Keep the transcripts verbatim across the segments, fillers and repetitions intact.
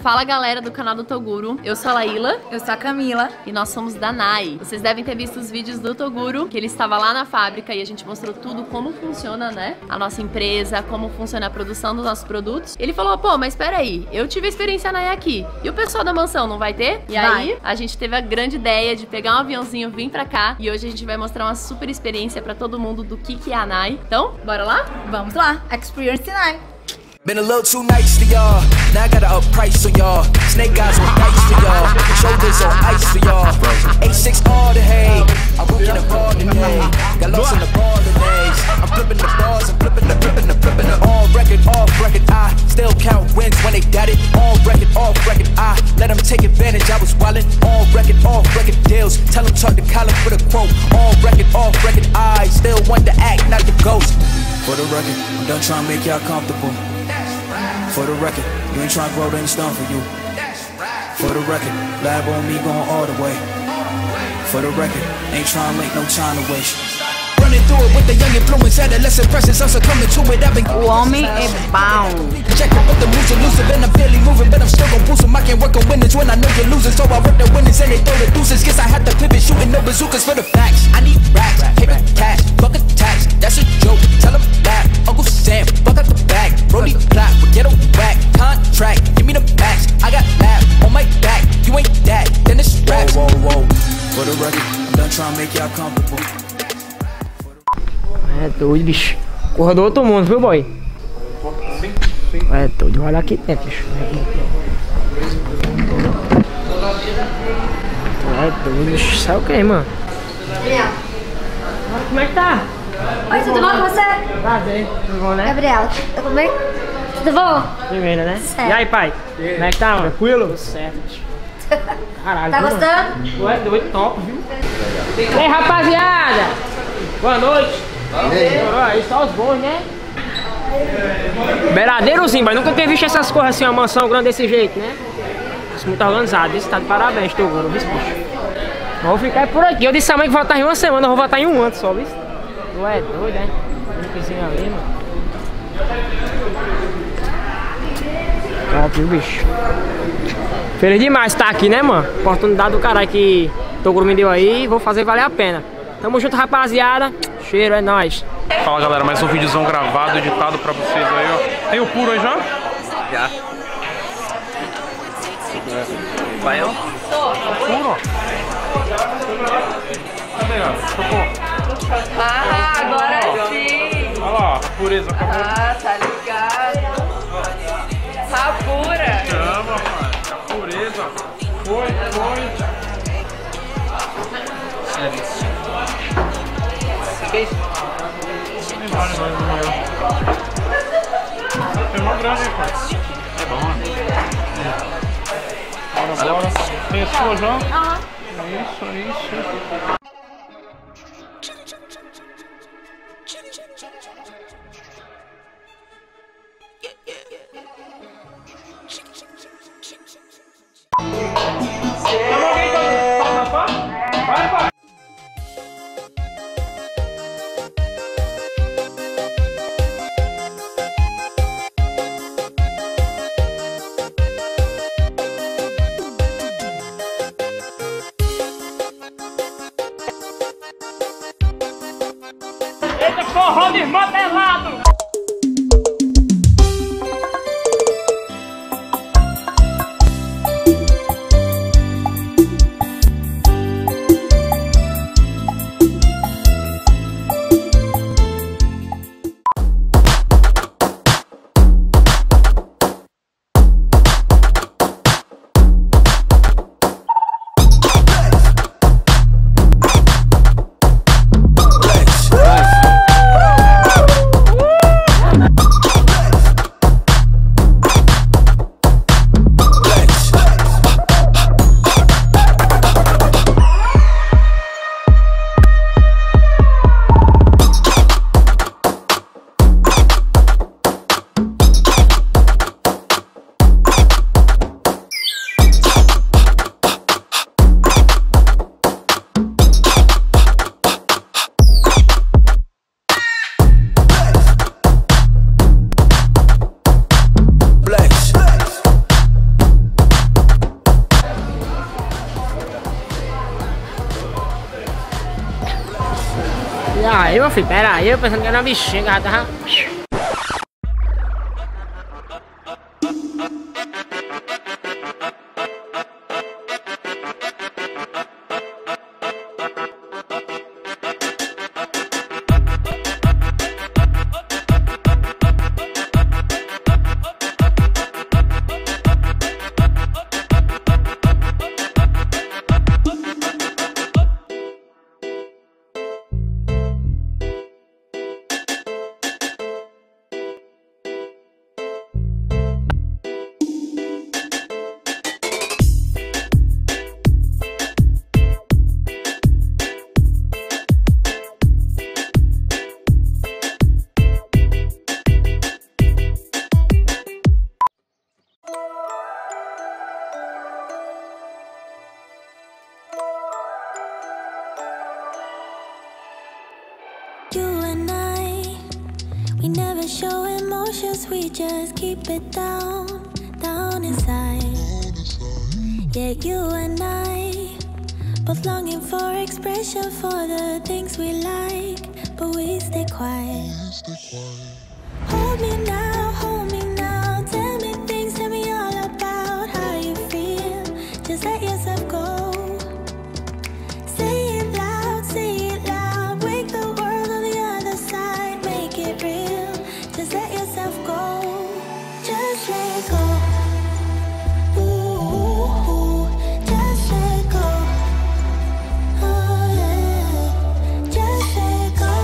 Fala galera do canal do Toguro, eu sou a Laíla. Eu sou a Camila. E nós somos da Nai. Vocês devem ter visto os vídeos do Toguro, que ele estava lá na fábrica e a gente mostrou tudo como funciona, né? A nossa empresa, como funciona a produção dos nossos produtos. Ele falou, pô, mas peraí, eu tive a experiência Nai aqui. E o pessoal da mansão não vai ter? E vai. aí, a gente teve a grande ideia de pegar um aviãozinho, vir pra cá. E hoje a gente vai mostrar uma super experiência pra todo mundo do que, que é a Nai. Então, bora lá? Vamos lá, Experience Nai. Been a little too nice to y'all. Now I gotta up price on y'all. Snake eyes on dice for y'all. Shoulders on ice for y'all. A six all the hay. I'm working the ball today. Got lost in the ball days. I'm flipping the balls. I'm flipping the flipping the flipping the on record, off record. I still count wins when they got it. On record, off record. I let them take advantage. I was wildin'. On record, off record deals. Tell them talk to Colin for the quote. On record, off record. I still want the act, not the ghost. For the record, I'm done trying to make y'all comfortable. For the record, you ain't tryna grow, then it's done for you. For the record, lab on me going all the way. For the record, ain't tryna make no time to waste. Running through it with the young influence, adolescent presence, I'm succumbing to it. I've been. O homem é bom. Check it, but the moves elusive and I'm barely moving, but I'm still gon' boost 'em. I can't work on winners when I know you're losing, so I work the winners and they throw the deuces. Guess I had to pivot, shooting no bazookas for the facts. I need racks, paper cash, buck a tax. That's a joke. Tell them that Uncle Sam, buck out the bag. Brody plot, forget a whack. Contract, give me the backs. I got lab on my back. You ain't that, then it's raps. Whoa, whoa, whoa. For the record, I'm done trying to make y'all comfortable. É doido, bicho. Corra do outro mundo, viu, boy? Sim, sim. É doido, olha aqui dentro, bicho. É doido, bicho. Sabe o que, mano? Gabriel. Como é que tá? Oi, tudo bom com você? Prazer, tudo bom, né? Gabriel, tudo bem? Tudo bom? Primeiro, né? Certo. E aí, pai? Como é que tá, mano? Tranquilo? Tudo certo, bicho. Caralho, Tá viu, gostando? mano? Tu é doido, top, viu? E aí, rapaziada? Boa noite. Aí, só os bons, né? Beradeirozinho, mas nunca tinha visto essas coisas assim, uma mansão grande desse jeito, né? Isso muito organizado, isso tá de parabéns, Toguro, viu, bicho? Vou ficar por aqui. Eu disse a mãe que voltar em uma semana, eu vou voltar em um ano só, viu? Tu é doido, né? Um coisinho ali, mano. Top, viu, bicho? Feliz demais estar aqui, né, mano? Oportunidade do caralho que o Toguro me deu aí, vou fazer valer a pena. Tamo junto, rapaziada. Cheiro, é nóis. Fala galera, mais um videozão gravado, editado pra vocês aí, ó. Tem o puro aí já? Já. Vai eu? Puro, ó. Cadê, ó? Tocou. Ah, agora sim! Olha lá, a pureza acabou. Ah, tá ligado. Tá pura. Chama, pai. A pureza. Foi, foi. Nem vale mais do meu. É uma grande, hein, pai? É bom, né? Bora, bora. Tem a sua já? Aham. Isso, isso. Vai, vai. Eita, forró desmantelado! E aí, meu filho, pera aí, eu pensando que era uma bichinha, já tava... You and I, we never show emotions, we just keep it down, down inside. Yeah, you and I, both longing for expression for the things we like, but we stay quiet. Hold me now, hold me now, tell me things, tell me all about how you feel. Just let yourself go. Say it loud, say it loud, wake the world on the other side, make it real. Just let yourself go, just let go. Ooh, ooh, ooh. Just let go. Oh yeah, just let go.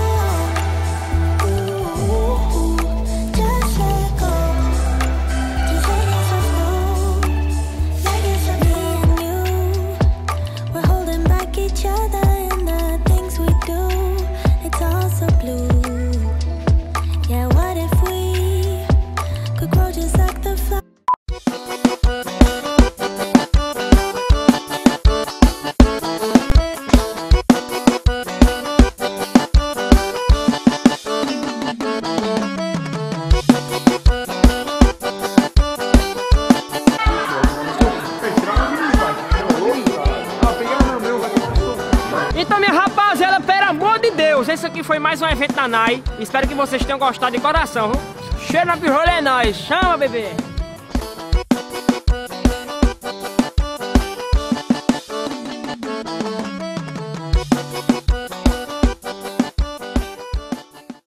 Ooh, ooh, ooh. Just let go. Just let yourself go. Let yourself be and you. We're holding back each other in the things we do. It's all so blue. Yeah, what if we could grow just like the flower? Então, minha rapaziada, pelo amor de Deus, esse aqui foi mais um evento da Nai. Espero que vocês tenham gostado de coração. Cheiro na pirrolha é nóis. Chama, bebê.